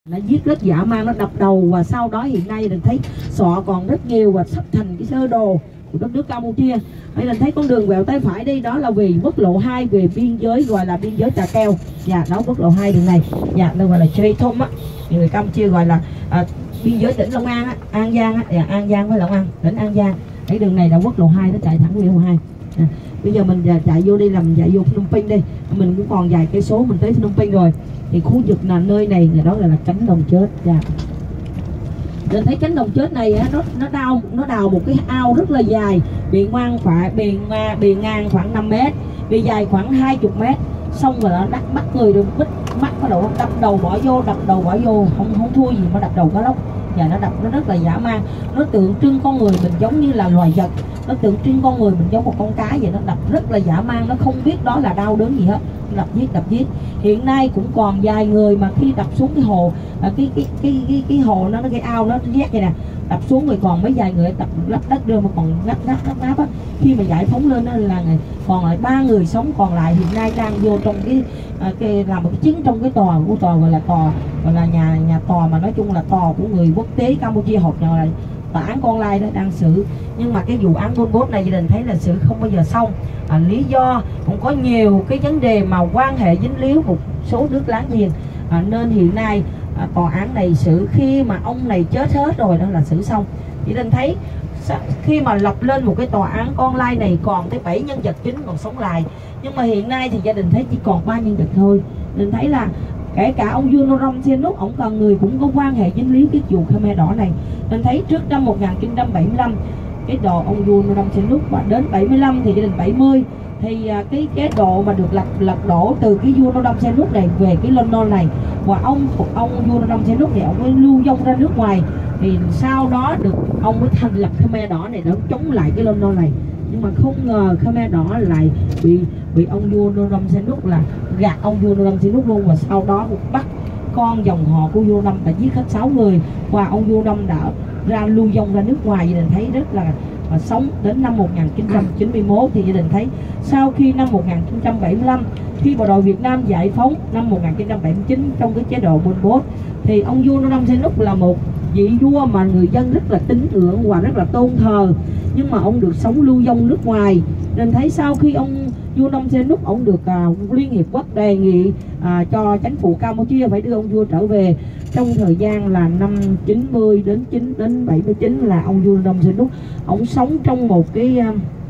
Nó giết rất dã man, nó đập đầu và sau đó hiện nay mình thấy sọ còn rất nhiều và sắp thành cái sơ đồ của đất nước Campuchia. Đây mình thấy con đường quẹo tay phải đi, đó là vì quốc lộ 2 về biên giới, gọi là biên giới Trà Keo. Dạ, đó quốc lộ 2 đường này. Dạ, đây gọi là Chê Thông á. Người Campuchia gọi là biên giới tỉnh Long An á, An Giang á, dạ, An Giang với Long An, tỉnh An Giang. Cái đường này là quốc lộ 2 nó chạy thẳng quốc lộ 2. Bây giờ mình chạy vô đi, làm chạy vô Phnom Penh đi. Mình cũng còn vài cây số mình tới Phnom Penh rồi. Thì khu vực là nơi này đó là cánh đồng chết. Dạ. Mình thấy cánh đồng chết này nó đào một cái ao rất là dài, bề ngang khoảng 5 m, bề dài khoảng 20 m. Xong rồi nó bắt người được bích mắt bắt đầu đập đầu bỏ vô, không thua gì mà đập đầu cá lóc. Và nó rất là dã man, nó tượng trưng con người mình giống như là loài vật, nó tượng trưng con người mình giống một con cá vậy. Nó đập rất là dã man, nó không biết đó là đau đớn gì hết, đập giết. Hiện nay cũng còn vài người mà khi đập xuống cái hồ, cái hồ nó cái ao nó rét vậy nè, đập xuống rồi còn mấy vài người đập lấp đất đưa mà còn ngáp á. Khi mà giải phóng lên đó là còn lại 3 người sống còn lại hiện nay đang vô trong cái làm một cái chứng trong cái tòa của tòa gọi là nhà tòa, mà nói chung là tòa của người quốc tế Campuchia họp nhau là tòa án Con Lai đó đang xử. Nhưng mà cái vụ án Pol Pot này gia đình thấy là xử không bao giờ xong. Lý do cũng có nhiều cái vấn đề mà quan hệ dính líu một số nước láng giềng, nên hiện nay tòa án này xử khi mà ông này chết hết rồi đó là xử xong. Chị nên thấy khi mà lập lên một cái tòa án Con Lai này còn tới 7 nhân vật chính còn sống lại, nhưng mà hiện nay thì gia đình thấy chỉ còn 3 nhân vật thôi. Nên thấy là kể cả ông Norom Sihanouk, ông còn người cũng có quan hệ dính líu cái vụ Khmer Đỏ này. Nên thấy trước năm 1975 cái độ ông Norom Sihanouk, và đến 75 thì gia đình 70 thì cái chế độ mà được lật đổ từ cái Norom Sihanouk này về cái London này, và ông Norom Sihanouk thì ông mới lưu vong ra nước ngoài. Thì sau đó được ông mới thành lập Khmer Đỏ này để chống lại cái London này. Nhưng mà không ngờ Khmer Đỏ lại bị ông Norom Sihanouk là gạt ông Norom Sihanouk luôn, và sau đó bắt con dòng họ của Norom đã giết hết 6 người, và ông Norom đã ra lưu vong ra nước ngoài. Gia đình thấy rất là sống đến năm 1991 thì gia đình thấy sau khi năm 1975 khi bộ đội Việt Nam giải phóng năm 1979 trong cái chế độ Pol Pot thì ông Norom Sihanouk là một vị vua mà người dân rất là tín ngưỡng và rất là tôn thờ, nhưng mà ông được sống lưu vong nước ngoài. Nên thấy sau khi ông Norom Sihanouk ông được Liên Hiệp Quốc đề nghị cho chính phủ Campuchia phải đưa ông vua trở về. Trong thời gian là năm 90 đến 79 là ông Norom Sihanouk ông sống trong một cái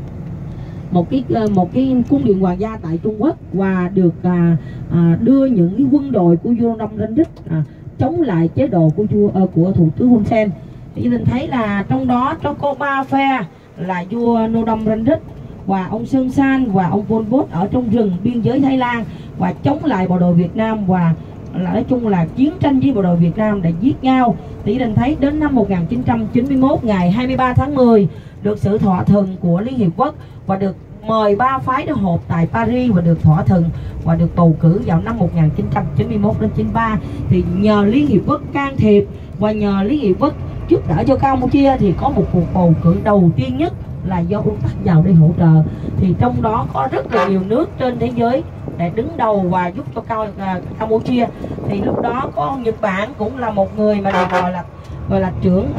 cung điện hoàng gia tại Trung Quốc, và được đưa những cái quân đội của Norom Sihanouk chống lại chế độ của thủ tướng Hun Sen. Thì mình thấy là trong đó có 3 phe là vua Norom Sihanouk và ông Son San và ông Pol Pot ở trong rừng biên giới Thái Lan và chống lại bộ đội Việt Nam, và nói chung là chiến tranh với bộ đội Việt Nam để giết nhau. Thì mình thấy đến năm 1991 ngày 23 tháng 10 được sự thỏa thuận của Liên Hiệp Quốc và được mời 3 phái để họp tại Paris và được thỏa thuận và được bầu cử vào năm 1991 đến 93. Thì nhờ Liên Hiệp Quốc can thiệp và nhờ Liên Hiệp Quốc giúp đỡ cho Campuchia thì có một cuộc bầu cử đầu tiên nhất là do UNTAC vào để hỗ trợ. Thì trong đó có rất là nhiều nước trên thế giới để đứng đầu và giúp cho Campuchia. Thì lúc đó có Nhật Bản cũng là một người mà được gọi là trưởng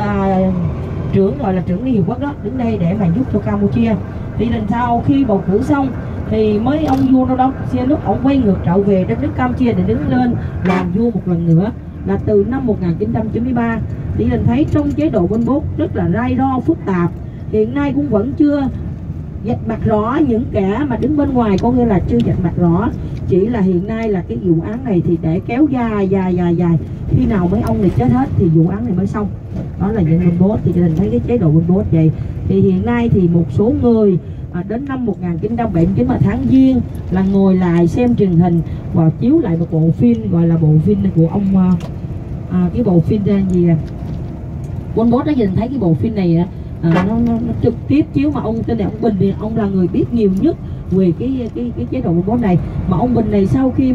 Liên Hiệp Quốc đó, đứng đây để mà giúp cho Campuchia. Thì lần sau khi bầu cử xong thì mới ông vua Norom Sihanouk ông quay ngược trở về đất nước Campuchia để đứng lên làm vua một lần nữa là từ năm 1993. Thì mình thấy trong chế độ Pol Pot rất là rai ro phức tạp, hiện nay cũng vẫn chưa vạch mặt rõ những kẻ mà đứng bên ngoài, có nghĩa là chưa vạch mặt rõ. Chỉ là hiện nay là cái vụ án này thì để kéo dài khi nào mấy ông này chết hết thì vụ án này mới xong. Đó là những Pol Pot. Thì mình thấy cái chế độ Pol Pot vậy. Thì hiện nay thì một số người đến năm 1979 mà tháng Giêng là ngồi lại xem truyền hình và chiếu lại một bộ phim gọi là bộ phim của ông cái bộ phim gì Pol Pot đó. Nhìn thấy cái bộ phim này nó trực tiếp chiếu mà ông tên là ông Bình thì ông là người biết nhiều nhất về cái chế độ Pol Pot này. Mà ông Bình này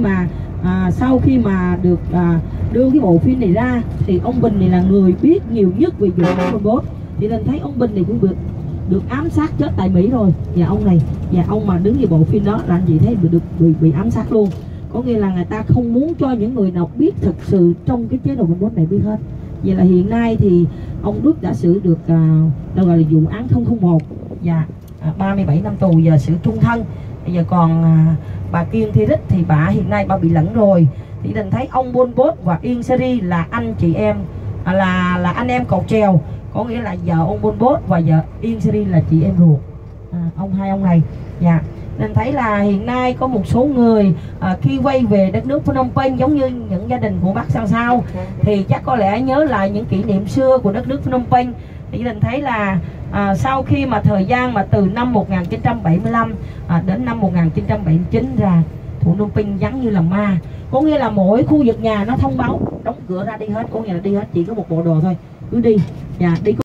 sau khi mà được đưa cái bộ phim này ra thì ông Bình này là người biết nhiều nhất về vụ Pol Pot. Thì nên thấy ông Bình này cũng được ám sát chết tại Mỹ rồi, và ông này và ông mà đứng về bộ phim đó là anh chị thấy bị ám sát luôn. có nghĩa là người ta không muốn cho những người nào biết thật sự trong cái chế độ Pol Pot này biết hết. Vậy là hiện nay thì ông Đức đã xử được gọi là vụ án 001 và 37 năm tù, giờ xử trung thân. Bây giờ còn bà Kiên Thị Rích thì bà hiện nay bà bị lẫn rồi. Thì mình thấy ông Pol Pot và Ieng Sary là anh chị em, là anh em cột trèo, có nghĩa là vợ ông Pol Pot và vợ Ieng Sary là chị em ruột, hai ông này. Dạ. Nên thấy là hiện nay có một số người khi quay về đất nước Phnom Penh, giống như những gia đình của bác Sao Sao, thì chắc có lẽ nhớ lại những kỷ niệm xưa của đất nước Phnom Penh. Thì mình thấy là sau khi mà thời gian mà từ năm 1975 đến năm 1979 ra, thủ Phnom Penh vắng như là ma. Có nghĩa là mỗi khu vực nhà nó thông báo đóng cửa ra đi hết, có nghĩa là đi hết, chỉ có một bộ đồ thôi, cứ đi. Dạ, đi